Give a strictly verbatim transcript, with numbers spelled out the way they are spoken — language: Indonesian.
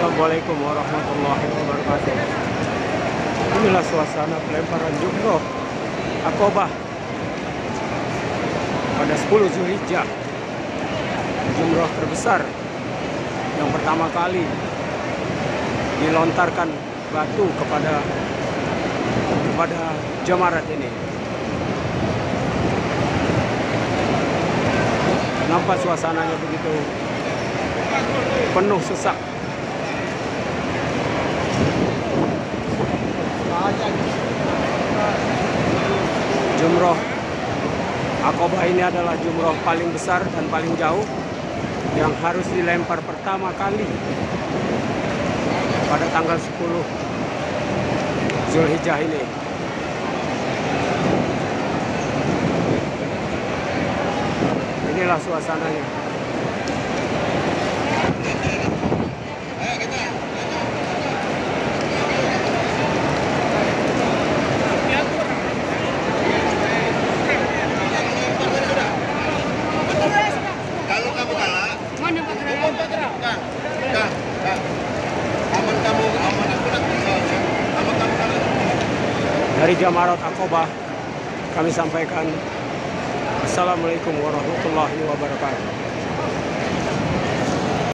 Assalamualaikum warahmatullahi wabarakatuh. Inilah suasana pelemparan jumroh Aqobah pada sepuluh Zulhijjah. Jumroh terbesar yang pertama kali dilontarkan batu kepada kepada jamarat ini. Nampak suasananya begitu penuh sesak. Jumroh Aqobah ini adalah jumroh paling besar dan paling jauh yang harus dilempar pertama kali pada tanggal sepuluh Zulhijjah ini. Inilah suasananya. Dari Jamarat Aqobah kami sampaikan Assalamualaikum warahmatullahi wabarakatuh.